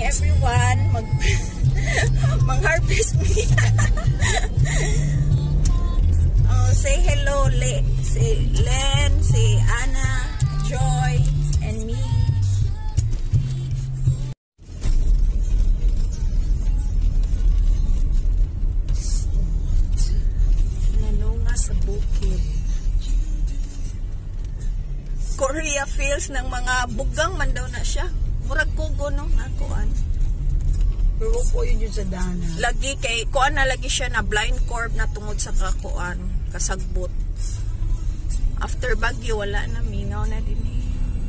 everyone. Mag-harvest me. Say hello, si Len, si Anna, Joy, and me. Nanunga sa bukid. Korea feels ng mga bugang man daw na siya. Murag kugo no, nakuan. Pero ko yun sa dana. Lagi kay kuan na lagi siya na blind curve na tungod sa kakuan, kasagbot. After bagyo wala na, minaw na din eh.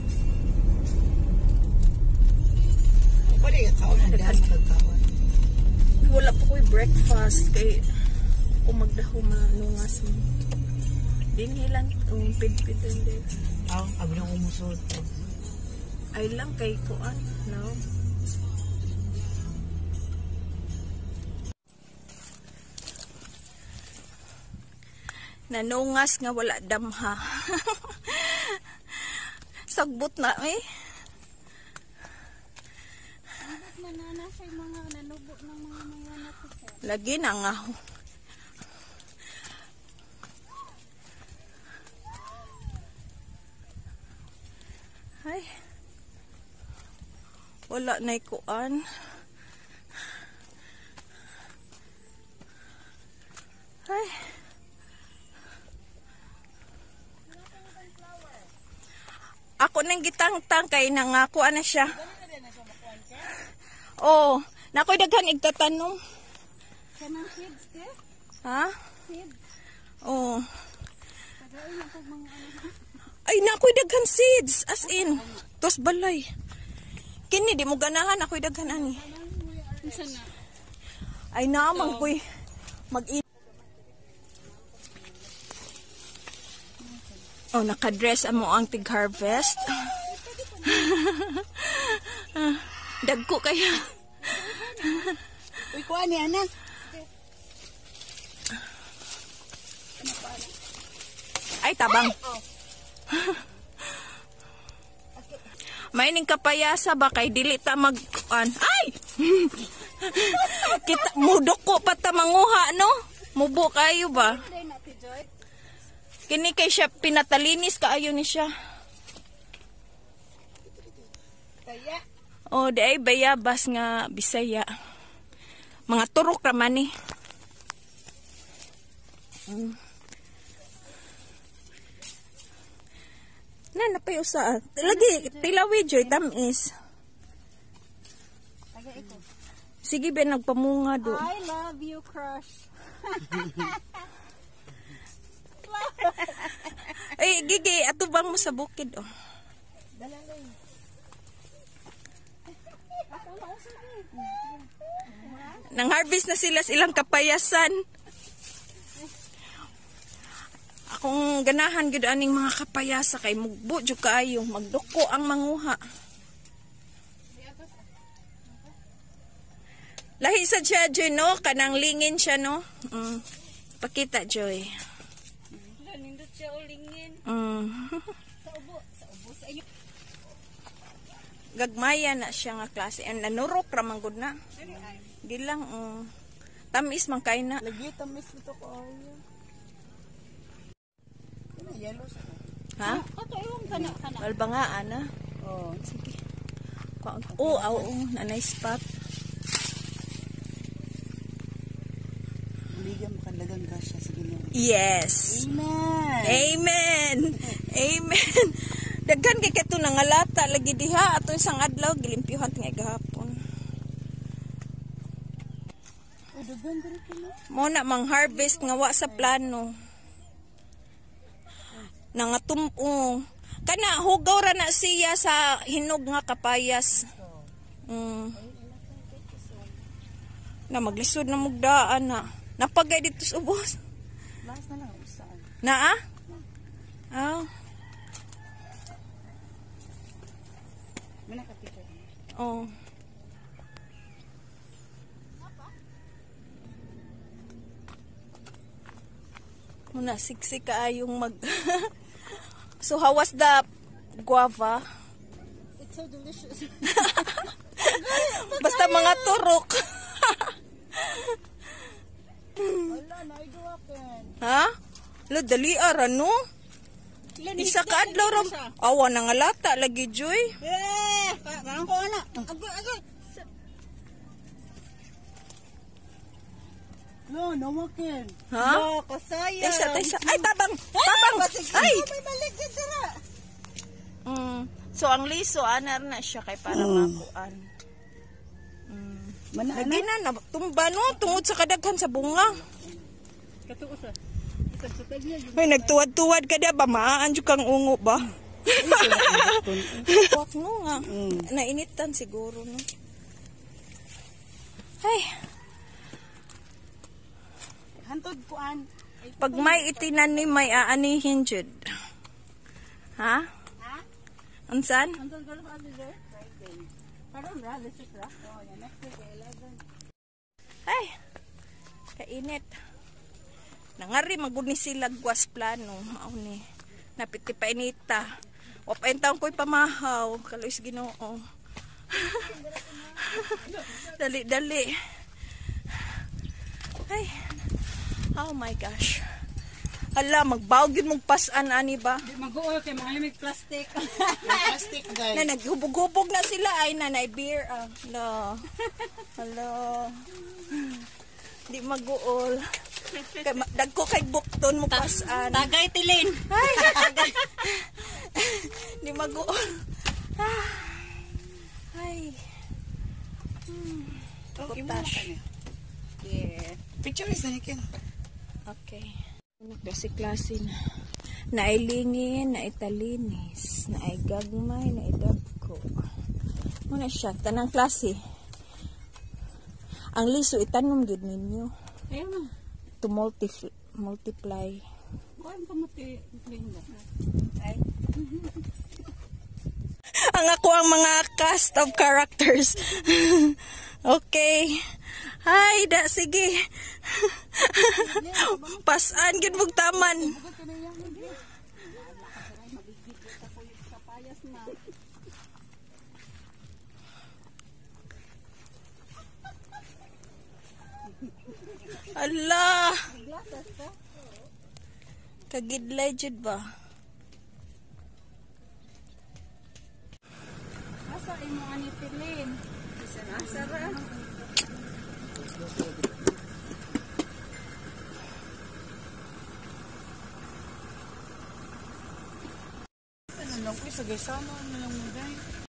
Pwede ka kaon na dahil magkaon. Wala po ko'y breakfast kay kung magdaho manungas mo. Dinhilan pid-pid din. Abi nang umusod. Ay lang kay kuan, no? Nanungas nga wala damha. Sagbot na eh. Mananasay mga nanubo ng mga natin. Lagi na nga. Ay. Wala na ikuan. Ay. Ako nang gitang-tang kay nangako na siya. Oh, nakoy daghan igtatanong. Kanang seeds ke? Ha? Seeds. Oh. Pagayon ako mga Ay nakoy daghan seeds as in. Tos balay. Kini di mo ganahan ako'y daghan ani. Unsa na? Ay naman ko'y Oh, nakadress amo ang tig-harvest. Dagko kaya. Uy, kuha ni Ana. Ay, tabang. May ning kapayasa ba kay dili ta mag-an. Ay! Kita mudok ko pa ta manguha no. Mubo kayo ba? Kini kay siya pinatalinis kaayo ni siya. Kaya. Oh, di ay bayabas nga Bisaya. Mga turok raman eh. Na napay usa. Lagi tilawi joy tamis. Taga ito. Sige ben nagpamunga do. I love you, crush. Ay gigi atubang mo sa bukid oh. Dalalay. Nang harvest na sila silang kapayasan. Akong ganahan gud aning mga kapayasa kay mugbo jud kaayo, magduko ang manguha. Lahi sa siya Joy no, kanang lingin siya no. Pakita Joy. Nindot siya ulingin. Sa ubo sa iyo. Gagmaya na siya nga klase. And nanurok ra man gud na. Di lang tamis man kay na. Lagi tamis ito ko ayo. Ano yellow sa. Ha? Ato yung kana. Balbangaan na. Oh, Sige. Oo, nanay spot. buligan makalagang grasya sa Ginoo. Yes. Amen. Amen. Amen. Daghan kay kato nangalata lagi diha ato isang adlaw gilimpyuhan nga gahapon. O daghan diri kini. Mo na mang harvest nga wa sa plano. Nangatum-o. Kana hugaw ra na siya sa hinog nga kapayas. Na maglisod na mugdaan na. Napagay dito sa ubos. Last na lang usaan. Na ah? Mana ka picture? Oh. Muna siksik kaayong mag So how was the guava? It's so delicious. Basta mga turok. Wala na iduwaken. Ha? Lo dali ara no? Isa ka adlaw ra. Awa na nga lata lagi Joy. Karang ko ana. Agoy. No, nawaken. Ha? No, kasaya. Taysa. Ay, tabang! Ay! May balik ka dira. So, ang liso, anar na siya kay para makuan. Lagi na, tumba no, tungod sa kadaghan sa bunga. Katuo sa. Isag-sutag niya. Ay, nagtuwad-tuwad ka da ba? Maaan dyan kang ungo ba? Wak no nga. Nainitan siguro no. Ay, Hantod kuan. pag may itinan ni may aanihin jud. Ha? Ha? Unsan? Hantod ko sa dito. Friday. Karon ra, lisik ra. Oh, next week 11. Ay, kainit. Nangari magud ni sila gwas plano. Mao ni. Napiti pa inita. O paintaw ko'y pamahaw. Kalois Ginoo. Dali. Ay. Oh my gosh. Hala, magbawg yun mong pasan, ani ba? Di mag-uol kay mga limig plastic. Plastic guys. Na naghubog-hubog na sila. Ay, nanay beer. Hala. Di mag-uol. Dagko kay bukton mo pasan. Tagay tilin. Ay, di mag-uol. Ay. Potash. Yeah. Picture is nanikin. Okay. Klase-klase na. Nailingin, naitalinis, naigagmay, naidagko. Muna siya, tanang klase. Ang liso, itanom gid ninyo. Ayun na. To multiply. Kuan ka mati linda. Ay. Ang ako ang mga cast of characters. Okay. Hay, sige. Pasan gid mong taman. Allah. Kagidlay jud ba? Asa imo ani tilin? Asa ra? Ano lang ko sa gaysama na lang mo dai.